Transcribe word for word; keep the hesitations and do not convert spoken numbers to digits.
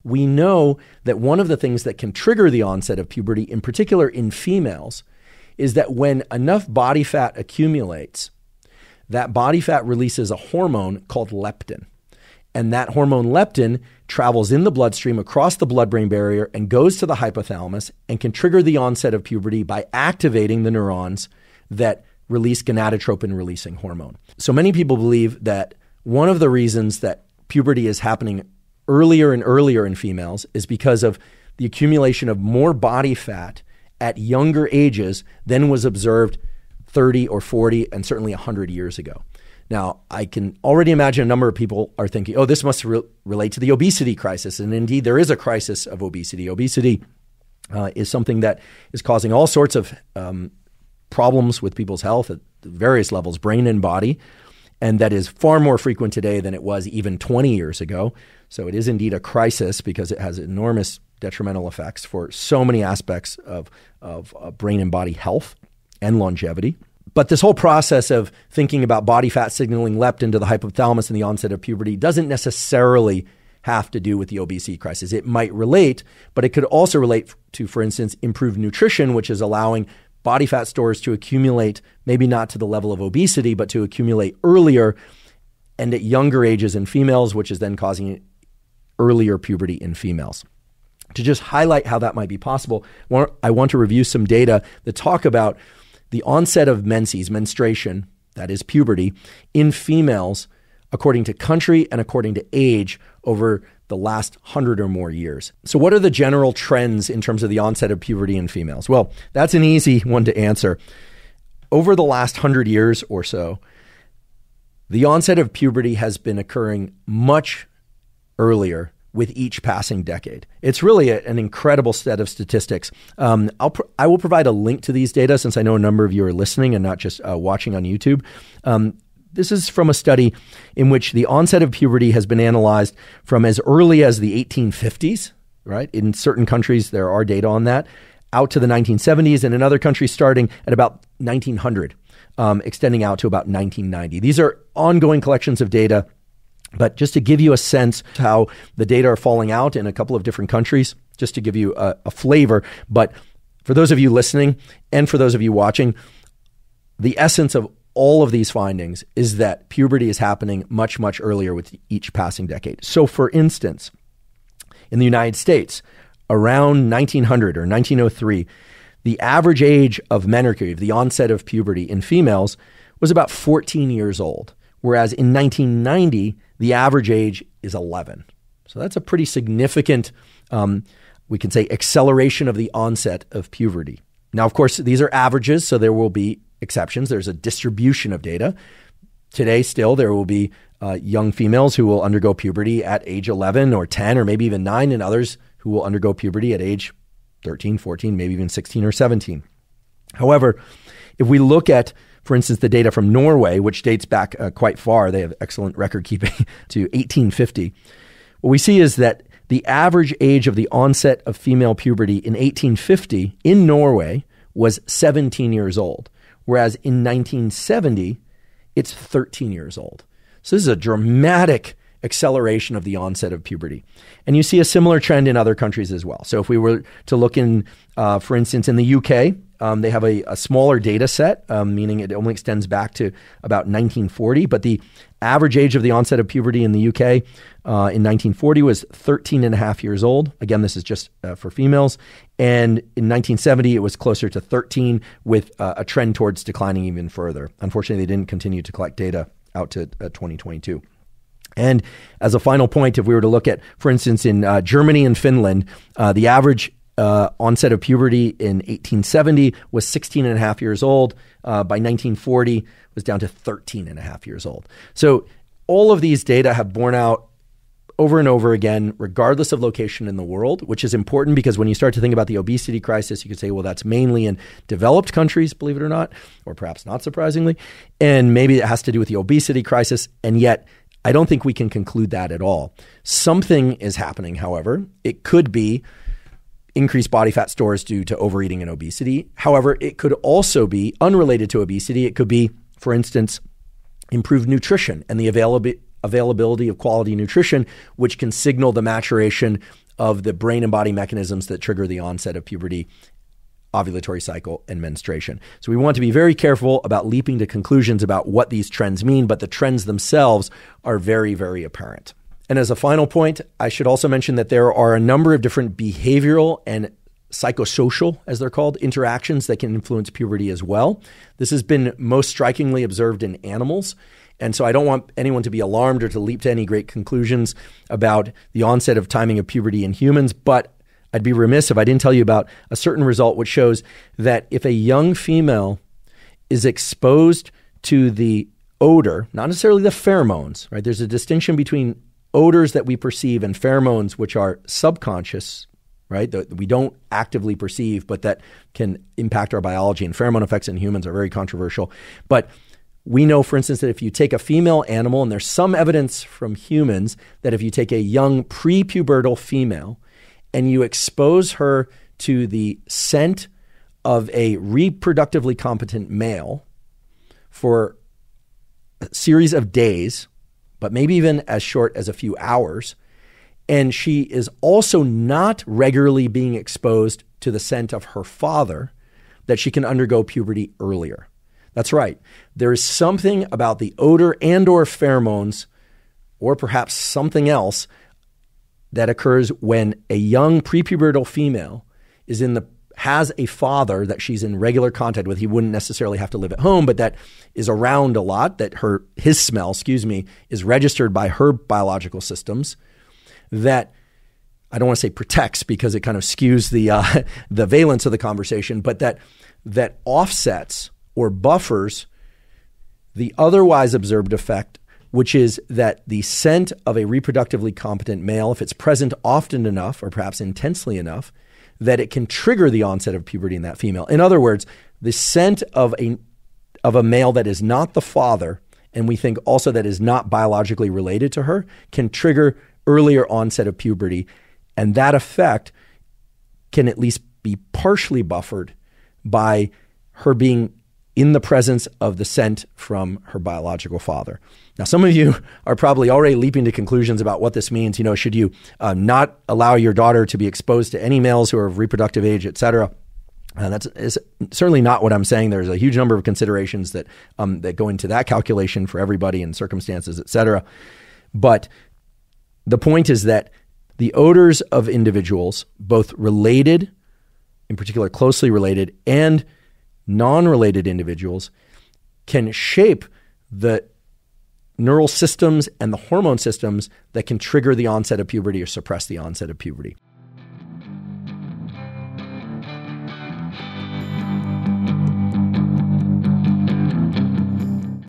We know that one of the things that can trigger the onset of puberty, in particular in females, is that when enough body fat accumulates, that body fat releases a hormone called leptin. And that hormone leptin travels in the bloodstream across the blood-brain barrier and goes to the hypothalamus and can trigger the onset of puberty by activating the neurons that release gonadotropin-releasing hormone. So many people believe that one of the reasons that puberty is happening earlier and earlier in females is because of the accumulation of more body fat at younger ages than was observed thirty or forty and certainly one hundred years ago. Now, I can already imagine a number of people are thinking, oh, this must re- relate to the obesity crisis. And indeed, there is a crisis of obesity. Obesity uh, is something that is causing all sorts of um, problems with people's health at various levels, brain and body, and that is far more frequent today than it was even twenty years ago. So it is indeed a crisis because it has enormous detrimental effects for so many aspects of, of uh, brain and body health and longevity. But this whole process of thinking about body fat signaling leptin to the hypothalamus and the onset of puberty doesn't necessarily have to do with the obesity crisis. It might relate, but it could also relate to, for instance, improved nutrition, which is allowing body fat stores to accumulate, maybe not to the level of obesity, but to accumulate earlier and at younger ages in females, which is then causing earlier puberty in females. To just highlight how that might be possible, I want to review some data that talk about the onset of menses, menstruation, that is puberty, in females according to country and according to age over the last hundred or more years. So what are the general trends in terms of the onset of puberty in females? Well, that's an easy one to answer. Over the last hundred years or so, the onset of puberty has been occurring much earlier with each passing decade. It's really a, an incredible set of statistics. Um, I'll pr- I will provide a link to these data since I know a number of you are listening and not just uh, watching on YouTube. Um, this is from a study in which the onset of puberty has been analyzed from as early as the eighteen fifties, right? In certain countries, there are data on that, out to the nineteen seventies, and in other countries starting at about nineteen hundred, um, extending out to about nineteen ninety. These are ongoing collections of data. But just to give you a sense of how the data are falling out in a couple of different countries, just to give you a, a flavor. But for those of you listening and for those of you watching, the essence of all of these findings is that puberty is happening much, much earlier with each passing decade. So for instance, in the United States, around nineteen hundred or nineteen oh three, the average age of menarche, the onset of puberty in females, was about fourteen years old. Whereas in nineteen ninety, the average age is eleven. So that's a pretty significant, um, we can say, acceleration of the onset of puberty. Now, of course, these are averages, so there will be exceptions. There's a distribution of data. Today, still, there will be uh, young females who will undergo puberty at age eleven or ten or maybe even nine, and others who will undergo puberty at age thirteen, fourteen, maybe even sixteen or seventeen. However, if we look at, for instance, the data from Norway, which dates back uh, quite far, they have excellent record keeping, to eighteen fifty. What we see is that the average age of the onset of female puberty in eighteen fifty in Norway was seventeen years old, whereas in nineteen seventy, it's thirteen years old. So this is a dramatic acceleration of the onset of puberty. And you see a similar trend in other countries as well. So if we were to look in, uh, for instance, in the U K, um, they have a, a smaller data set, um, meaning it only extends back to about nineteen forty. But the average age of the onset of puberty in the U K uh, in nineteen forty was thirteen and a half years old. Again, this is just uh, for females. And in nineteen seventy, it was closer to thirteen, with uh, a trend towards declining even further. Unfortunately, they didn't continue to collect data out to uh, twenty twenty-two. And as a final point, if we were to look at, for instance, in uh, Germany and Finland, uh, the average uh, onset of puberty in eighteen seventy was sixteen and a half years old. Uh, by nineteen forty, it was down to thirteen and a half years old. So all of these data have borne out over and over again, regardless of location in the world, which is important because when you start to think about the obesity crisis, you could say, well, that's mainly in developed countries, believe it or not, or perhaps not surprisingly. And maybe it has to do with the obesity crisis. And yet, I don't think we can conclude that at all. Something is happening, however. It could be increased body fat stores due to overeating and obesity. However, it could also be unrelated to obesity. It could be, for instance, improved nutrition and the availability availability of quality nutrition, which can signal the maturation of the brain and body mechanisms that trigger the onset of puberty, ovulatory cycle, and menstruation. So we want to be very careful about leaping to conclusions about what these trends mean, but the trends themselves are very, very apparent. And as a final point, I should also mention that there are a number of different behavioral and psychosocial, as they're called, interactions that can influence puberty as well. This has been most strikingly observed in animals. And so I don't want anyone to be alarmed or to leap to any great conclusions about the onset of timing of puberty in humans, but I'd be remiss if I didn't tell you about a certain result which shows that if a young female is exposed to the odor, not necessarily the pheromones, right? There's a distinction between odors that we perceive and pheromones, which are subconscious, right? That we don't actively perceive, but that can impact our biology. And pheromone effects in humans are very controversial. But we know, for instance, that if you take a female animal, and there's some evidence from humans that if you take a young prepubertal female and you expose her to the scent of a reproductively competent male for a series of days, but maybe even as short as a few hours, and she is also not regularly being exposed to the scent of her father, that she can undergo puberty earlier. That's right. There is something about the odor and or pheromones, or perhaps something else, that occurs when a young prepubertal female is in the has a father that she's in regular contact with. He wouldn't necessarily have to live at home, but that is around a lot, that her his smell, excuse me, is registered by her biological systems, that I don't want to say protects because it kind of skews the uh, the valence of the conversation, but that that offsets or buffers the otherwise observed effect, which is that the scent of a reproductively competent male, if it's present often enough or perhaps intensely enough, that it can trigger the onset of puberty in that female. In other words, the scent of a of a male that is not the father, and we think also that is not biologically related to her, can trigger earlier onset of puberty. And that effect can at least be partially buffered by her being in the presence of the scent from her biological father. Now, some of you are probably already leaping to conclusions about what this means. You know, should you uh, not allow your daughter to be exposed to any males who are of reproductive age, et cetera? Uh, that's is certainly not what I'm saying. There's a huge number of considerations that um, that go into that calculation for everybody and circumstances, et cetera. But the point is that the odors of individuals, both related, in particular closely related, and non-related individuals, can shape the neural systems and the hormone systems that can trigger the onset of puberty or suppress the onset of puberty.